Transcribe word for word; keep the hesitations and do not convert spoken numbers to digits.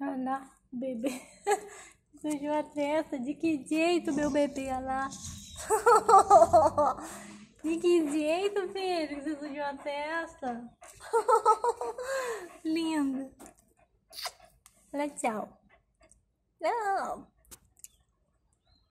Olha lá, bebê. Sujou a testa. De que jeito, meu bebê? Olha lá. De que jeito, filho, que você sujou a testa? Lindo. Olha, tchau. Não.